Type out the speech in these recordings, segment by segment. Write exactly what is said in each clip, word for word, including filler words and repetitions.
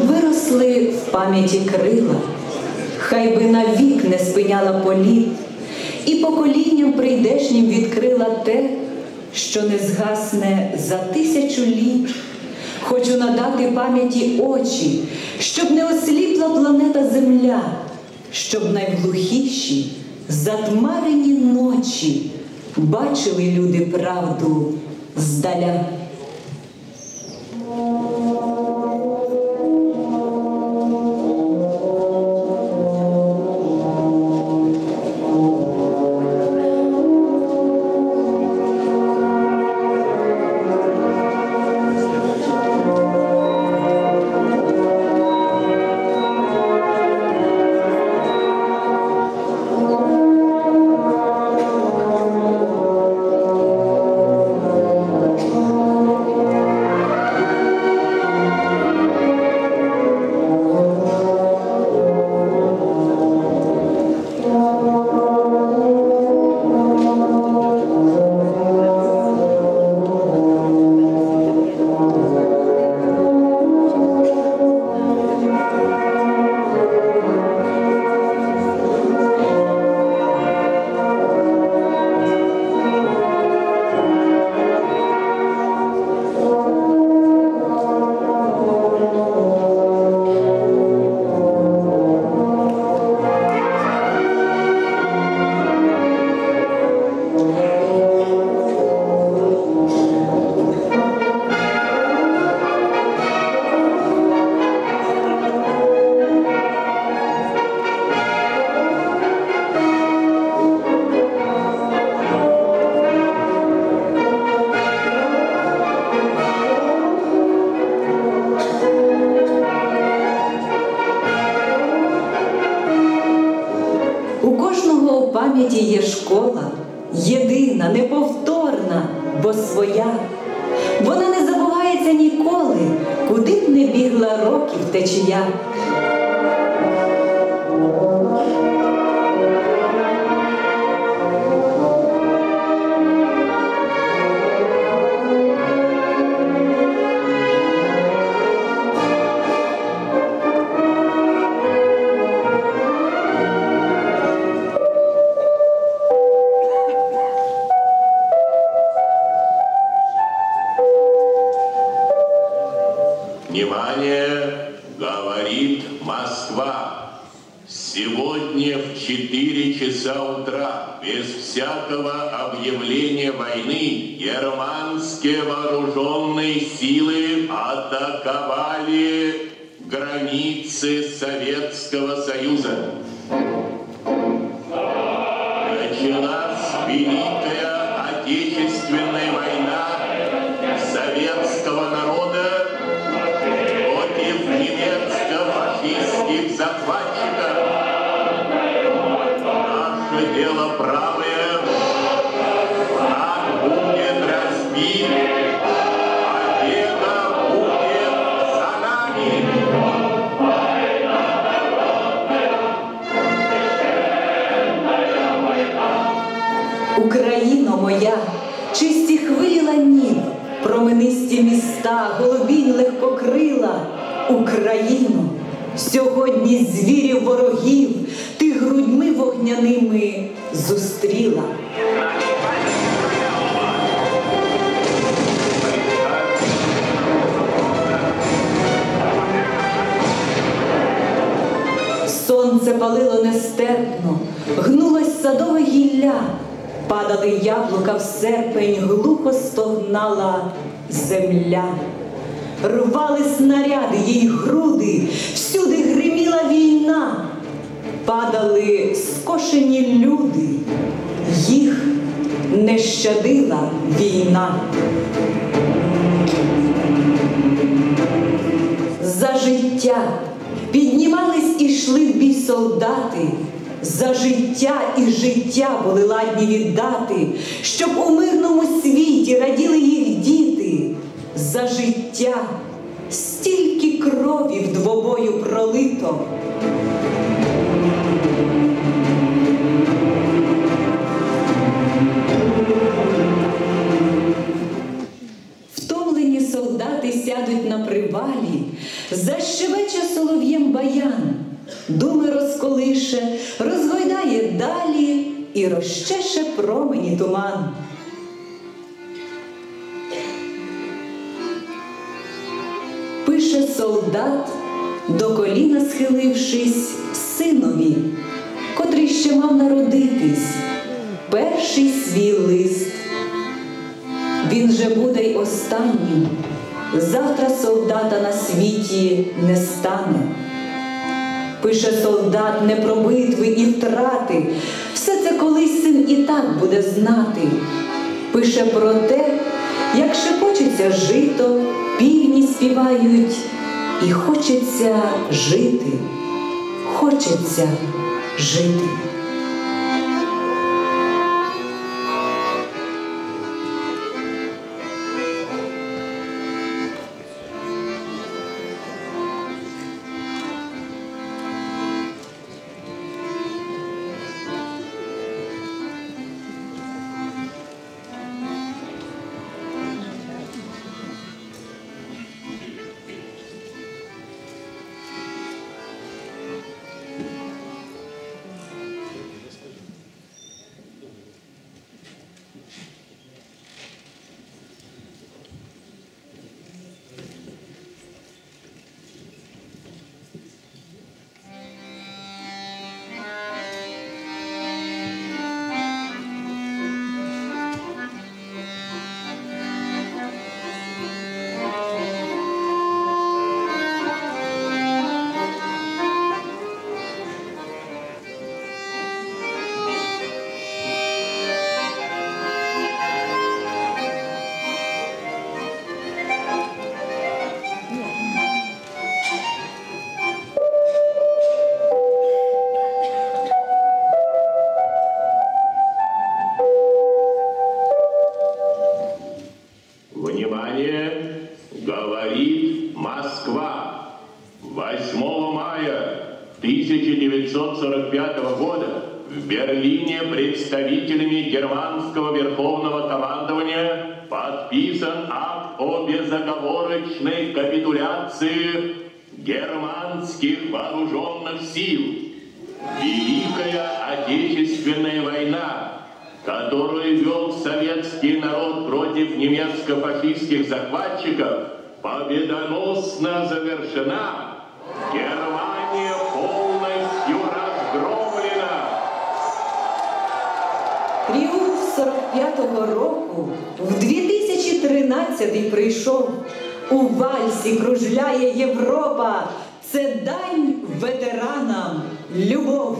виросли в пам'яті крила, хай би навік не спиняла політ, і поколінням прийдешнім відкрила те, що не згасне за тисячу літ. Хочу надати пам'яті очі, щоб не осліпла планета Земля, щоб найглухіші, затмарені ночі бачили люди правду здаля. У пам'яті є школа, єдина, неповторна, бо своя. Вона не забувається ніколи, куди б не бігла років течія. Внимание, говорит Москва. Сегодня в четыре часа утра, без всякого объявления войны, германские вооруженные силы атаковали границы Советского Союза. Началась Великая Отечественная война советского народа против немецко-фашистских захватчиков. Наше дело правое, враг будет разбит, победа будет за нами. Україно моя, чисті хвилі ланів, променисті міста, голубінь легкокрила. Україно, сьогодні звірів ворогів ти грудьми вогняними зустріла. Сонце палило нестерпно, гнулось садове гілля, падали яблука в серпень, глухо стогнала земля. Рвали снаряди їй груди, всюди гриміла війна. Падали скошені люди, їх не щадила війна. За життя піднімались і йшли в бій солдати, за життя і життя були ладні віддати, щоб у мирному світі раділи їх діти. За життя стільки крові в двобою пролито. Втомлені солдати сядуть на привалі, защебечуть закличе солов'єм баян, думи розколише, розгойдає далі і розчеше промені туман. Пише солдат, до коліна схилившись, синові, котрий ще мав народитись, перший свій лист. Він же буде й останнім, завтра солдата на світі не стане. Пише солдат не про битви і втрати, все це колись син і так буде знати. Пише про те, як шепочеться жито, півні співають, і хочеться жити, хочеться жити. Говорит Москва. восьмого мая тысяча девятьсот сорок пятого года в Берлине представителями германского верховного командования подписан акт о безоговорочной капитуляции германских вооруженных сил. Великая Отечественная война, которую вел советский народ против немецко-фашистских захватчиков, победоносно завершена. Германия полностью разгромлена. Тріумф сорок п'ятого року в дві тисячі тринадцятий прийшов. У вальсі кружляє Європа. Це дань ветеранам любов.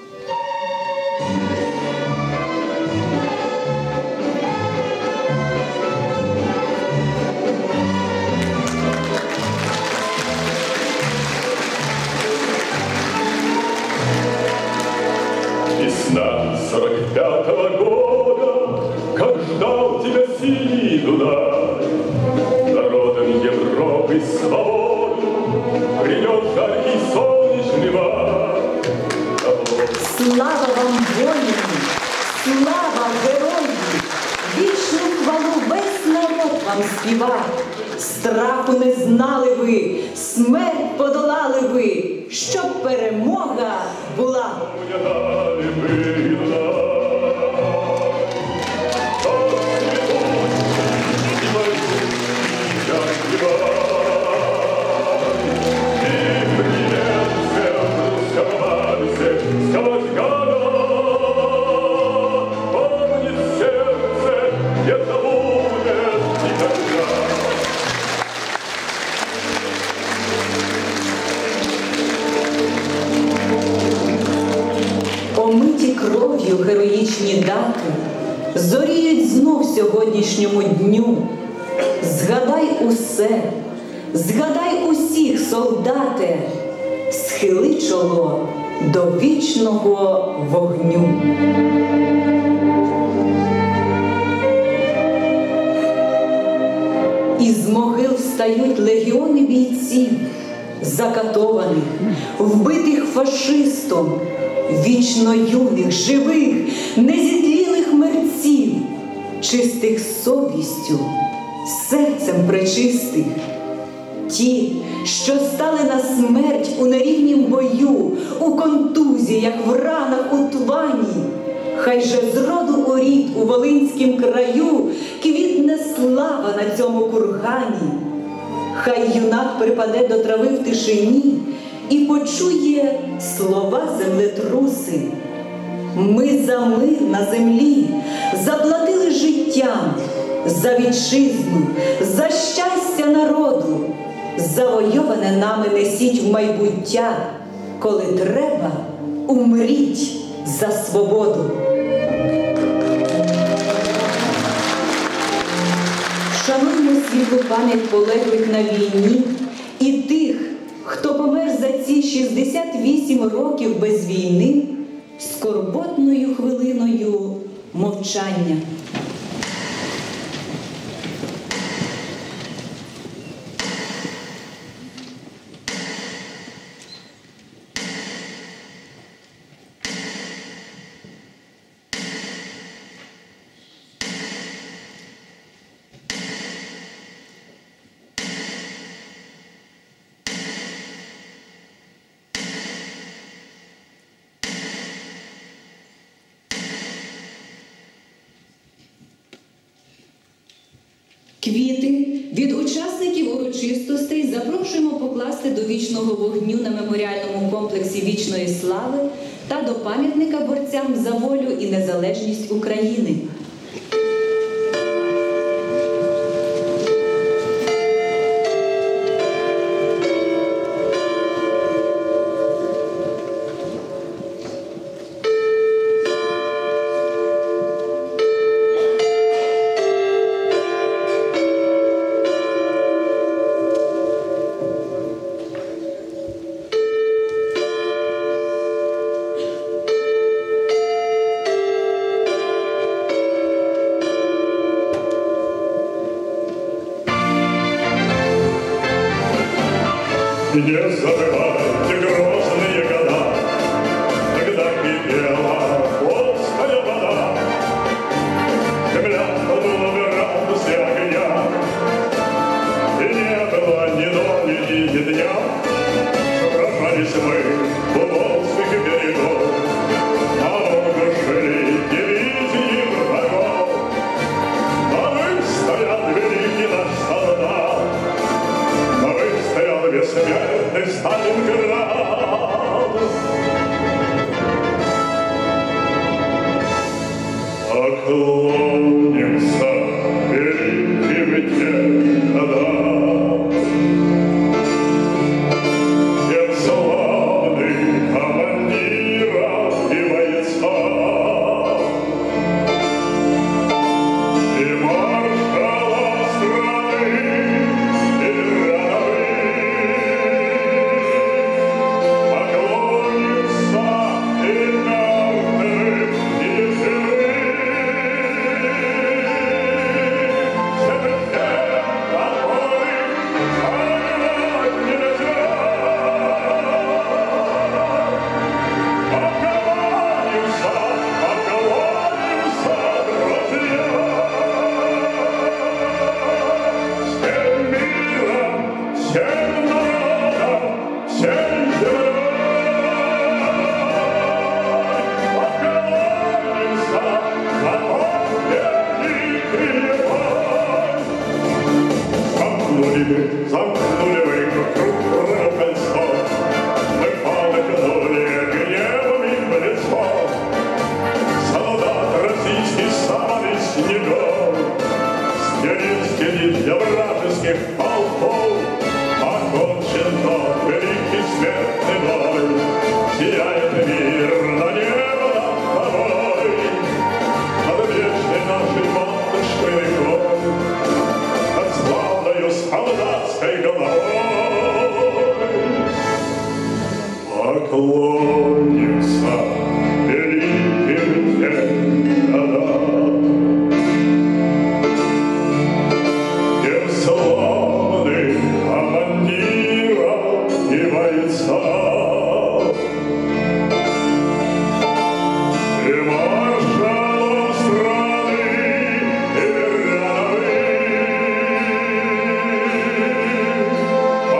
Весна сорок пятого года, как ждал тебя синий Дунай, народом Европы свободу принес жаркий солнечный май. Слава вам, воїни! Слава герої! Вічну хвалу весь народ вам співа! Страху не знали ви, смерть подолали ви, щоб перемога була! Омиті кров'ю героїчні дати зоріють знов сьогоднішньому дню. Згадай усе, згадай усіх, солдате, схили чоло до вічного вогню. Із могил встають легіони бійців, закатованих, вбитих фашистом, вічно юних, живих, незітлілих мерців, чистих совістю, серцем пречистих. ті, що стали на смерть у нерівнім бою, у контузіях, в ранах, у твані. Хай же з роду у рід у Волинськім краю квітне слава на цьому кургані. Хай юнак припаде до трави в тишині і почує слова землетруси. Ми за мир на землі заплатили життям, за вітчизну, за щастя народу. Завойоване нами несіть в майбуття, коли треба, умріть за свободу. Шануймо світлу пам'ять полеглих на війні і тих, хто помер за ці шістдесят вісім років без війни, скорботною хвилиною мовчання. Квіти від учасників урочистостей запрошуємо покласти до вічного вогню на меморіальному комплексі Вічної слави та до пам'ятника борцям за волю і незалежність України. И не забывайте грозные года, когда кипела волжская вода, земля подула радости огня, и не было ни ночи, ни дня. Сражались мы у волжских берегов, обрушили дивизии врагов, а выстоял великий наш солдат, а выстоял бессмертный Сталинград. Поклонимся великим дедам, тем славным командирам и бойцам, и маршалам страны, и рядовым. Поклонимся и мертвым, и живым. Замкнули вы круг кольцо, мы полыхнули гневом им в лицо. Солдат российский самый снегов стерильскими для вражеских полков. Окончен тот великий смертный бой, сияет мир на небо над тобой, над вечной нашей матушкой рекой, над славною солдатской головой. Поклонимся великим дедам, тем славным командирам и бойцам, и маршалам страны, и рядовым.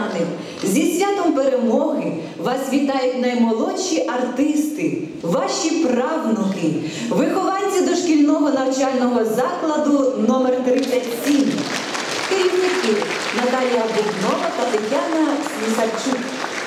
ветерани! Зі святом перемоги вас вітають наймолодші артисти, ваші правнуки, вихованці дошкільного навчального закладу номер тридцять сім, керівники Наталія Бубнова та Тетяна Слісарчук.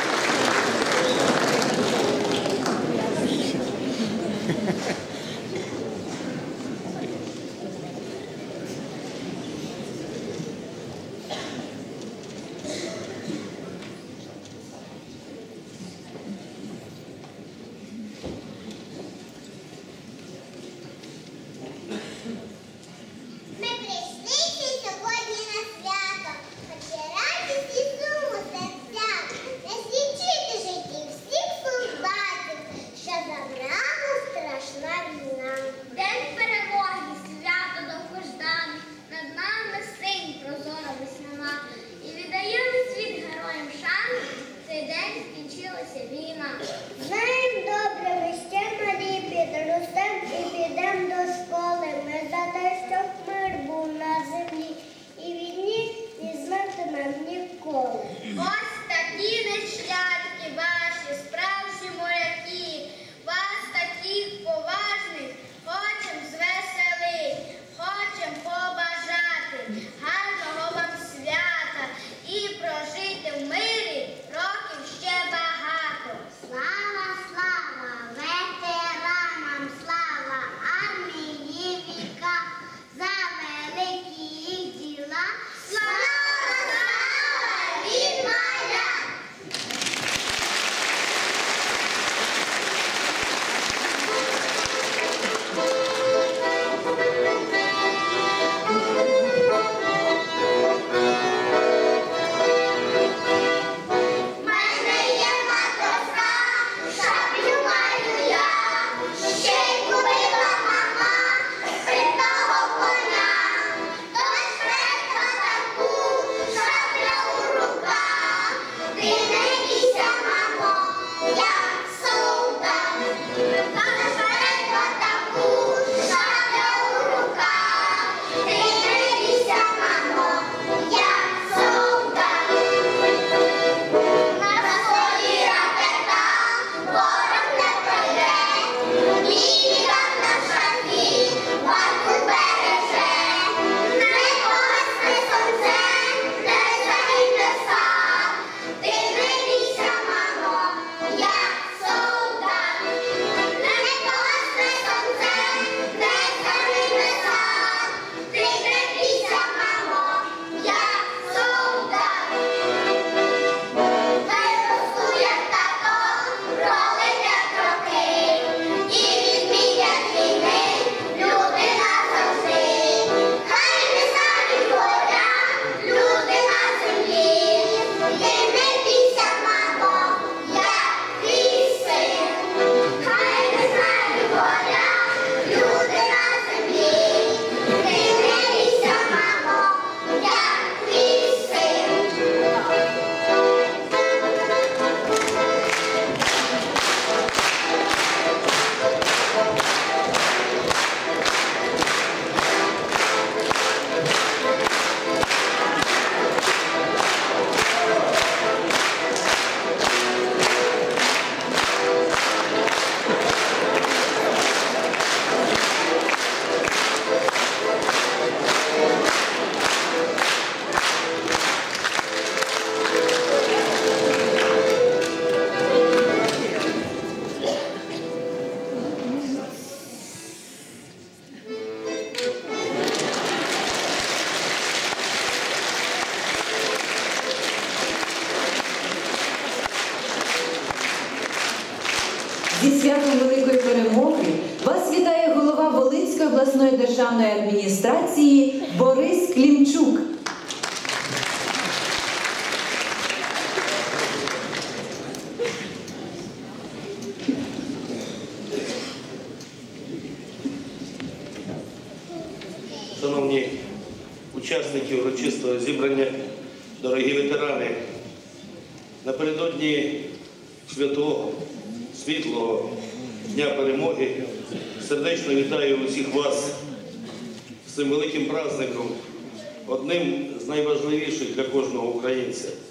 Зі святом великої перемоги вас вітає голова Волинської обласної державної адміністрації Борис Клімчук. Шановні учасники урочистого зібрання, дорогі ветерани, напередодні святого, світлого Дня Перемоги сердечно вітаю усіх вас з цим великим праздником, одним з найважливіших для кожного українця.